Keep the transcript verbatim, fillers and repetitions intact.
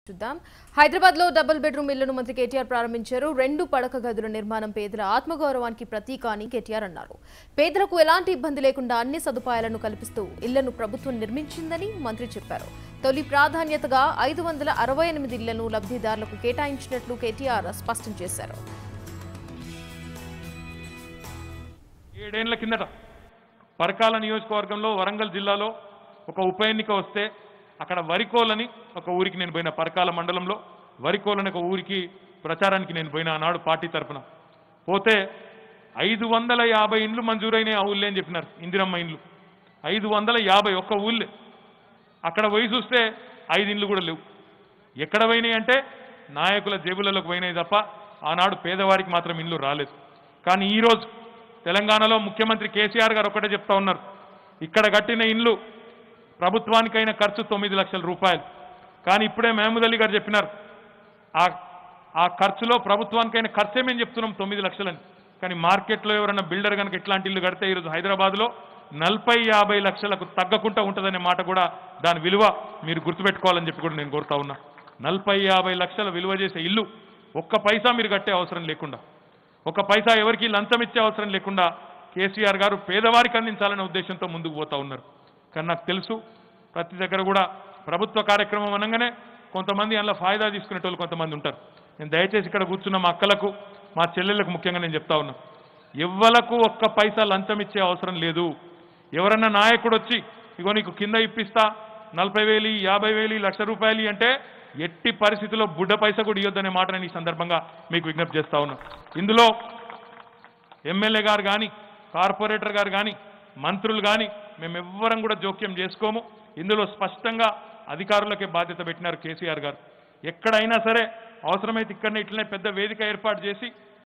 చూద్దాం. హైదరాబాద్ లో double bedroom ఇళ్లను మంత్రి కేటీఆర్ ప్రారంభించారు. రెండు పడక గదుల నిర్మాణం పేదల ఆత్మగౌరవానికి ప్రతీక అని కేటీఆర్ అన్నారు. పేదలకు ఎలాంటి ఇబ్బంది లేకుండా అన్ని సదుపాయాలను కల్పిస్తూ ఇళ్లను ప్రభుత్వం నిర్మించిందని మంత్రి చెప్పారు. తొలి ప్రాధాన్యతగా ఐదు వందల అరవై ఎనిమిది ఇళ్లను లబ్ధిదారులకు కేటాయించినట్లు కేటీఆర్ స్పష్టం చేశారు. ఏడేళ్ల కిందట పరకాల నియోజకవర్గంలో వరంగల్ జిల్లాలో ఒక ఉప ఎన్నిక వస్తే అక్కడ వరికోలని ఒక ఊరికి నేను పోయిన, పరకాల మండలంలో వరికోలని ఒక ఊరికి ప్రచారానికి నేను పోయిన ఆనాడు పార్టీ తరఫున పోతే ఐదు వందల యాభై ఇండ్లు మంజూరైన ఆ ఊళ్ళే అని చెప్పినారు. ఇందిరమ్మ ఇండ్లు ఐదు వందల యాభై ఒక్క ఊళ్ళే. అక్కడ పోయి చూస్తే ఐదు ఇండ్లు కూడా లేవు. ఎక్కడ పోయినాయి అంటే నాయకుల జేబులలోకి పోయినాయి తప్ప ఆనాడు పేదవారికి మాత్రం ఇండ్లు రాలేదు. కానీ ఈరోజు తెలంగాణలో ముఖ్యమంత్రి కేసీఆర్ గారు ఒకటే చెప్తా ఉన్నారు, ఇక్కడ కట్టిన ఇండ్లు ప్రభుత్వానికైన ఖర్చు తొమ్మిది లక్షల రూపాయలు. కానీ ఇప్పుడే మహమూద్ అలీ గారు చెప్పినారు, ఆ ఆ ఖర్చులో ప్రభుత్వానికైన ఖర్చే మేము చెప్తున్నాం తొమ్మిది లక్షలని. కానీ మార్కెట్లో ఎవరైనా బిల్డర్ కనుక ఇట్లాంటి ఇల్లు కడితే ఈరోజు హైదరాబాద్లో నలభై యాభై లక్షలకు తగ్గకుండా ఉంటుందనే మాట కూడా, దాని విలువ మీరు గుర్తుపెట్టుకోవాలని చెప్పి కూడా నేను కోరుతా ఉన్నా. నలభై యాభై లక్షల విలువ చేసే ఇల్లు ఒక్క పైసా మీరు కట్టే అవసరం లేకుండా, ఒక పైసా ఎవరికి లంచం ఇచ్చే అవసరం లేకుండా కేసీఆర్ గారు పేదవారికి అందించాలనే ఉద్దేశంతో ముందుకు పోతా ఉన్నారు. కానీ నాకు తెలుసు ప్రతి దగ్గర కూడా ప్రభుత్వ కార్యక్రమం అనగానే కొంతమంది అందులో ఫాయిదా తీసుకునేటోళ్ళు కొంతమంది ఉంటారు. నేను దయచేసి ఇక్కడ కూర్చున్న మా అక్కలకు, మా చెల్లెళ్ళకు ముఖ్యంగా నేను చెప్తా ఉన్నా, ఎవ్వలకు ఒక్క పైసా లంచం ఇచ్చే అవసరం లేదు. ఎవరన్నా నాయకుడు వచ్చి ఇగో నీకు కింద ఇప్పిస్తా నలభై వేలు యాభై వేలు లక్ష రూపాయలు అంటే ఎట్టి పరిస్థితుల్లో బుడ్డ పైసా కూడా ఇవ్వద్దనే మాట నేను ఈ సందర్భంగా మీకు విజ్ఞప్తి చేస్తా ఉన్నా. ఇందులో ఎమ్మెల్యే గారు కానీ కార్పొరేటర్ గారు కానీ మంత్రులు కానీ మేమెవ్వరం కూడా జోక్యం చేసుకోము. ఇందులో స్పష్టంగా అధికారులకే బాధ్యత పెట్టినారు కేసీఆర్ గారు. ఎక్కడైనా సరే అవసరమైతే ఇక్కడనే ఇట్లనే పెద్ద వేదిక ఏర్పాటు చేసి